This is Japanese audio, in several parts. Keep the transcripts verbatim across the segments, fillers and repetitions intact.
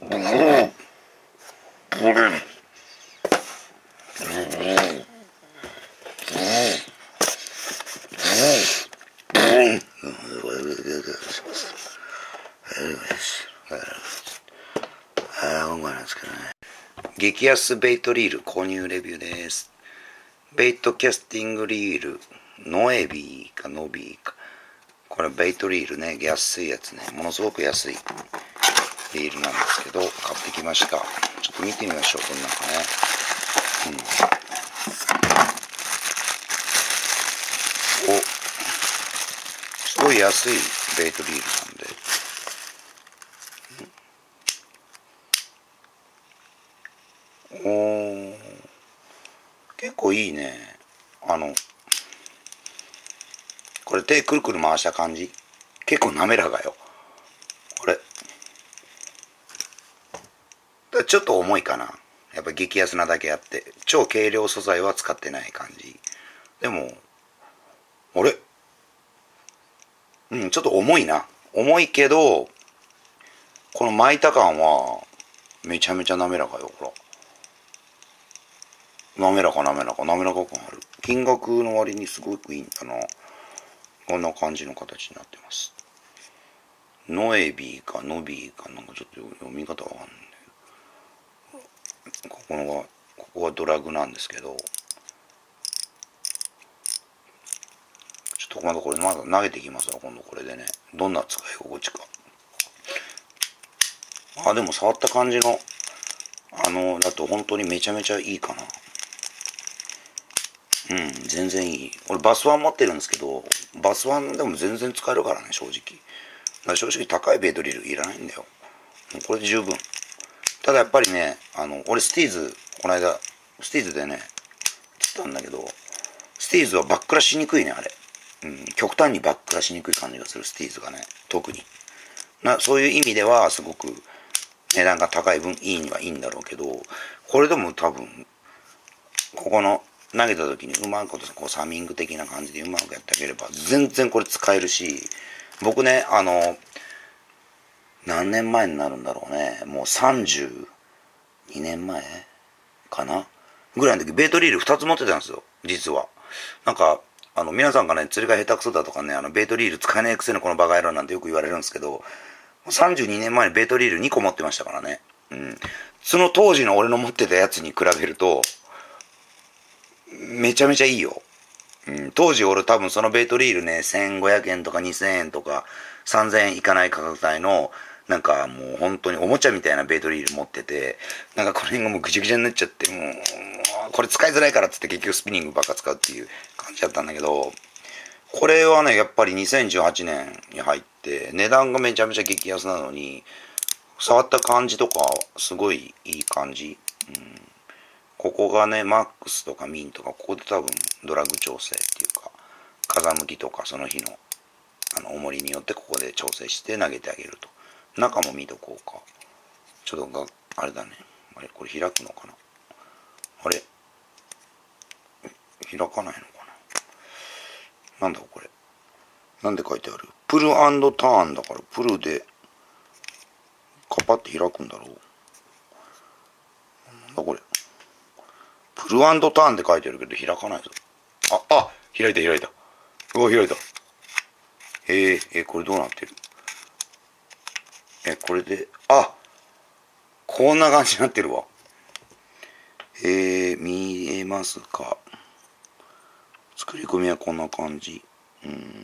激安ベイトリール購入レビューです。ベイトキャスティングリールノエビーかノビーか、これベイトリールね、安いやつね、ものすごく安いリールなんですけど買ってきました。ちょっと見てみましょう。こんなんかね、うん、おすごい安いベイトリールなんで、おー結構いいね。あのこれ手くるくる回した感じ、結構滑らかよこれ。ちょっと重いかな、やっぱ激安なだけあって。超軽量素材は使ってない感じ。でもあれ、うん、ちょっと重いな。重いけどこの巻いた感はめちゃめちゃ滑らかよ。ほら、滑らか滑らか滑らか感ある。金額の割にすごくいいんだな。こんな感じの形になってます。ノエビーかノビーかなんかちょっと読み方わかんない。ここのがここがドラグなんですけど、ちょっとまだこれまだ投げていきますわ。今度これでね、どんな使い心地か。あ、でも触った感じのあのだと本当にめちゃめちゃいいかな。うん、全然いい。俺バスワン持ってるんですけど、バスワンでも全然使えるからね、正直。だから正直高いベイトリールいらないんだよ。これで十分。ただやっぱりね、あの俺スティーズこの間スティーズでねつったんだけど、スティーズはバックラしにくいね、あれ。うん、極端にバックラしにくい感じがする、スティーズがね、特にな。そういう意味ではすごく値段が高い分いいにはいいんだろうけど、これでも多分ここの投げた時にうまいことこうサミング的な感じでうまくやってあげれば全然これ使えるし、僕ね、あの何年前になるんだろうね、もうさんじゅうにねんまえかなぐらいの時ベイトリールふたつ持ってたんですよ、実は。なんかあの皆さんがね、釣りが下手くそだとかね、あのベイトリール使えないくせのこのバカ野郎なんてよく言われるんですけど、さんじゅうにねんまえにベイトリールにこ持ってましたからね。うん、その当時の俺の持ってたやつに比べるとめちゃめちゃいいよ。うん、当時俺多分そのベイトリールね、せんごひゃくえんとかにせんえんとかさんぜんえんいかない価格帯のなんかもう本当におもちゃみたいなベイトリール持ってて、なんかこの辺がもうぐちゃぐちゃになっちゃって、もうこれ使いづらいからっつって結局スピニングばっか使うっていう感じだったんだけど、これはねやっぱりにせんじゅうはちねんに入って値段がめちゃめちゃ激安なのに、触った感じとかすごいいい感じ。うん、ここがねマックスとかミンとか、ここで多分ドラッグ調整っていうか風向きとかその日のあの重りによってここで調整して投げてあげると。中も見とこうか。ちょっとがあれだね、あれこれ開くのかな、あれ開かないのかな、なんだこれ、なんで書いてある、プル&ターンだからプルでカパって開くんだろう。なんだこれ、プル&ターンって書いてあるけど開かないぞ。あ、あ、開いた開いた。うわ、開いた。えー、えー、これどうなってる。え、これで、あ、こんな感じになってるわ。えー、見えますか。作り込みはこんな感じ。うん。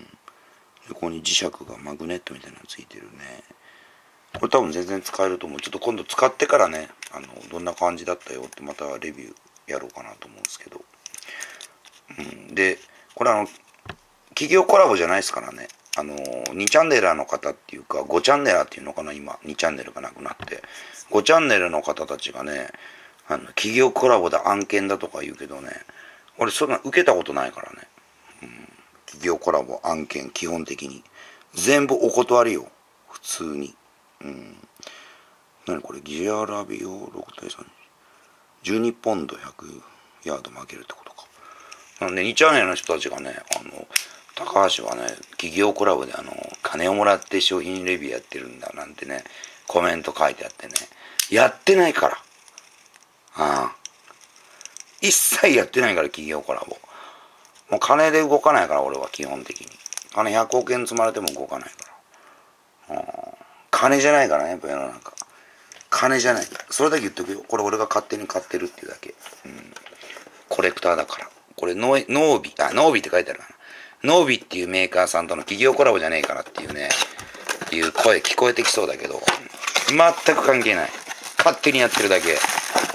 横に磁石がマグネットみたいなのついてるね。これ多分全然使えると思う。ちょっと今度使ってからね、あのどんな感じだったよってまたレビューやろうかなと思うんですけど、うん、でこれあの企業コラボじゃないですからね。あのにチャンネラーの方っていうかごチャンネラーっていうのかな、今にチャンネルがなくなってごチャンネルの方たちがね、あの企業コラボだ案件だとか言うけどね、俺そんな受けたことないからね。うん、企業コラボ案件基本的に全部お断りよ、普通に。うん、何これ、ギアラビをろくたいさん、じゅうにポンドひゃくヤード負けるってことか。なんでにチャンネルの人たちがね、あの高橋はね企業コラボであの金をもらって商品レビューやってるんだなんてねコメント書いてあってね、 やってないから。ああ。一切やってないから、企業コラボ。もう金で動かないから、俺は基本的に。金ひゃくおくえん積まれても動かないから。ああ。金じゃないからね、やっぱ世の中。金じゃない。それだけ言っとくよ。これ俺が勝手に買ってるっていうだけ。うん。コレクターだから。これノー、ノービ、あ、ノービって書いてあるかな。ノービっていうメーカーさんとの企業コラボじゃねえからっていうね、っていう声聞こえてきそうだけど、全く関係ない。勝手にやってるだけ。うん。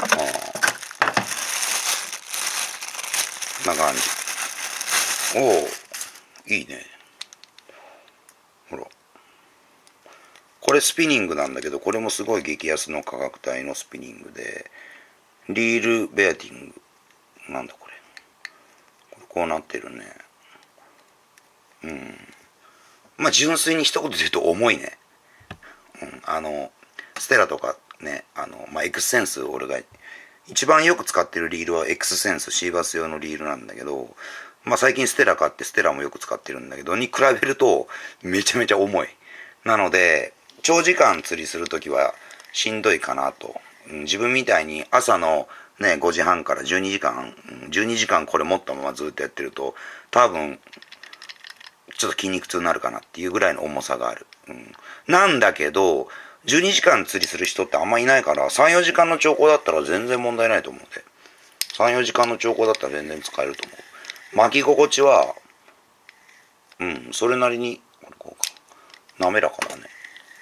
こんな感じ。おお、いいね。ほら。これスピニングなんだけど、これもすごい激安の価格帯のスピニングで、リールベアティング。なんだこれ。これこうなってるね。うん。まあ純粋に一言で言うと重いね。うん。あの、ステラとかね、あの、まあエクスセンス、俺が一番よく使ってるリールはエクスセンス、シーバス用のリールなんだけど、まあ最近ステラ買ってステラもよく使ってるんだけど、に比べるとめちゃめちゃ重い。なので、長時間釣りするときはしんどいかなと。うん、自分みたいに朝のね、ごじはんからじゅうにじかん、じゅうにじかんこれ持ったままずっとやってると、多分、ちょっと筋肉痛になるかなっていうぐらいの重さがある。うん、なんだけど、じゅうにじかん釣りする人ってあんまいないから、さん、よじかんの兆候だったら全然問題ないと思うんで。さん、よじかんの兆候だったら全然使えると思う。巻き心地は、うん、それなりに、こうか。滑らかだね。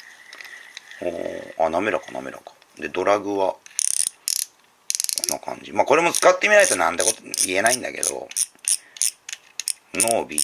おあ、滑らか滑らか。で、ドラグは、こんな感じ。まあ、これも使ってみないとなんてこと言えないんだけど、ノービ、うん、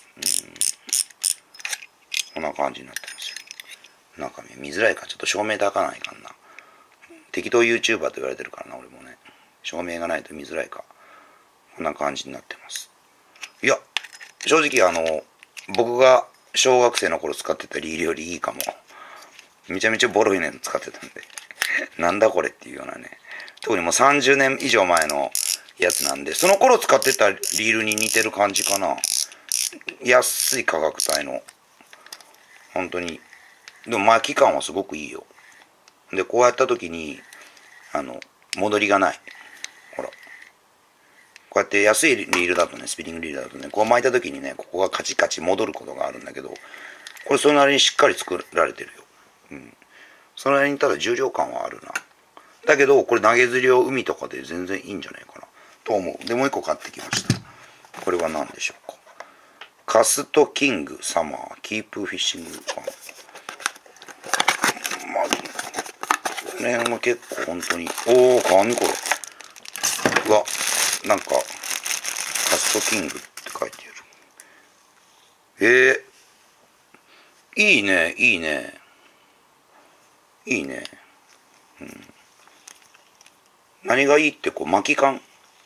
こんな感じになってますよ。中身見づらいからちょっと照明高ないかんな。適当 YouTuber と言われてるからな、俺もね。照明がないと見づらいか。こんな感じになってます。いや、正直あの、僕が小学生の頃使ってたリールよりいいかも。めちゃめちゃボロいねん使ってたんで。なんだこれっていうようなね。特にもうさんじゅうねん以上前のやつなんで、その頃使ってたリールに似てる感じかな。安い価格帯の。本当に。でも巻き感はすごくいいよ。で、こうやった時に、あの、戻りがない。ほら。こうやって安いリールだとね、スピニングリールだとね、こう巻いた時にね、ここがカチカチ戻ることがあるんだけど、これそれなりにしっかり作られてるよ。うん。それなりにただ重量感はあるな。だけど、これ投げ釣りを海とかで全然いいんじゃないかな。と思う。で、もう一個買ってきました。これは何でしょうか。カストキングサマーキープフィッシングファン。まあ、この辺は結構本当に、おー、何これ。うわ、なんか、カストキングって書いてある。えー、いいね、いいね。いいね。うん。何がいいってこう巻き感。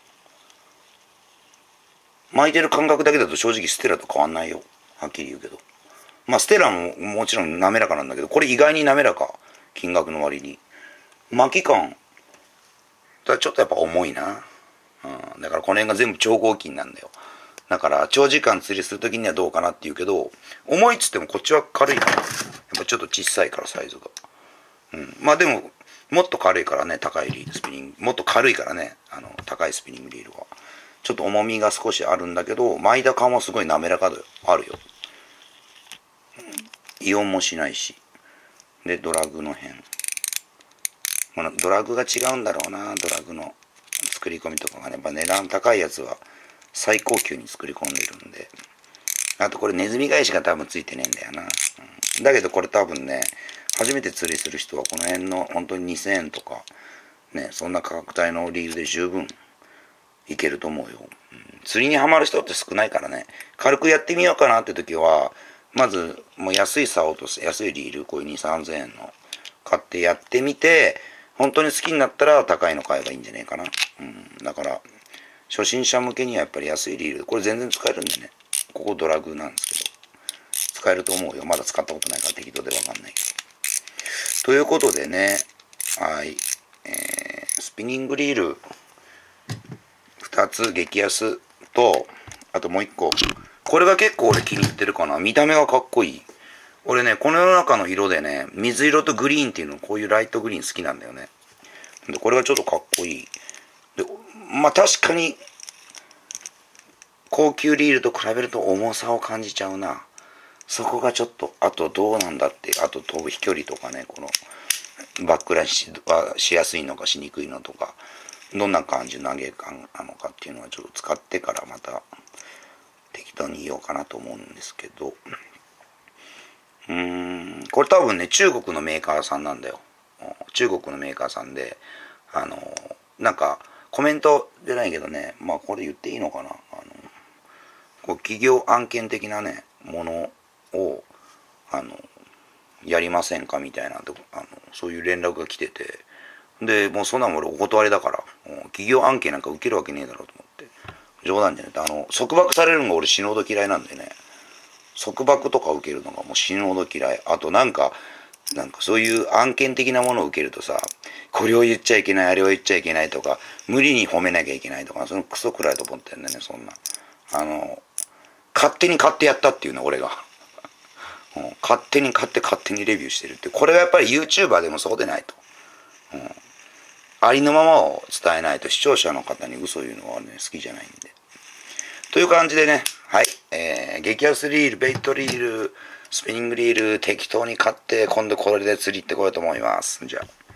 巻いてる感覚だけだと正直ステラと変わんないよ。はっきり言うけど。まあステラももちろん滑らかなんだけど、これ意外に滑らか。金額の割に。巻き感。だからちょっとやっぱ重いな。うん。だからこの辺が全部超合金なんだよ。だから長時間釣りするときにはどうかなって言うけど、重いっつってもこっちは軽いから。やっぱちょっと小さいからサイズが。うん。まあでも、もっと軽いからね、高いリールスピニング。もっと軽いからね、あの、高いスピニングリールは。ちょっと重みが少しあるんだけど、巻いた感はすごい滑らかであるよ。イオンもしないし。で、ドラグの辺。このドラグが違うんだろうな、ドラグの作り込みとかがね。やっぱ値段高いやつは最高級に作り込んでるんで。あとこれネズミ返しが多分ついてねえんだよな。うん、だけどこれ多分ね、初めて釣りする人はこの辺の本当ににせんえんとか、ね、そんな価格帯のリールで十分いけると思うよ。うん、釣りにはまる人って少ないからね、軽くやってみようかなって時は、まずもう安い竿と安いリール、こういうに、さんぜんえんの買ってやってみて、本当に好きになったら高いの買えばいいんじゃねえかな。うん、だから、初心者向けにはやっぱり安いリール、これ全然使えるんでね。ここドラグなんですけど、使えると思うよ。まだ使ったことないから適当でわかんないけど。ということでね、はい、えー、スピニングリールふたつ激安と、あともういっこ、これが結構俺気に入ってるかな。見た目がかっこいい。俺ね、この世の中の色でね、水色とグリーンっていうの、こういうライトグリーン好きなんだよね。 で、これがちょっとかっこいい。で、まあ確かに、高級リールと比べると重さを感じちゃうな。そこがちょっと、あとどうなんだって、あと飛ぶ飛距離とかね、この、バックラインしはしやすいのかしにくいのとか、どんな感じの投げ感なのかっていうのはちょっと使ってからまた適当に言おうかなと思うんですけど、うーん、これ多分ね、中国のメーカーさんなんだよ。中国のメーカーさんで、あの、なんか、コメント出ないけどね、まあこれ言っていいのかな。あの、こう企業案件的なね、ものを、あの、やりませんかみたいな、あの、そういう連絡が来てて、で、もうそんなもん俺お断りだから、企業案件なんか受けるわけねえだろうと思って。冗談じゃなくて、あの、束縛されるのが俺死ぬほど嫌いなんでね、束縛とか受けるのがもう死ぬほど嫌い。あとなんか、なんかそういう案件的なものを受けるとさ、これを言っちゃいけない、あれを言っちゃいけないとか、無理に褒めなきゃいけないとか、そのクソくらいと思ってんだよね、そんな。あの、勝手に買ってやったっていうの、俺が。うん、勝手に買って勝手にレビューしてるって。これがやっぱり YouTuber でもそうでないと。うん、ありのままを伝えないと視聴者の方に嘘言うのはね、好きじゃないんで。という感じでね、はい、えー、激安リール、ベイトリール、スピニングリール、適当に買って、今度これで釣り行ってこようと思います。じゃあ。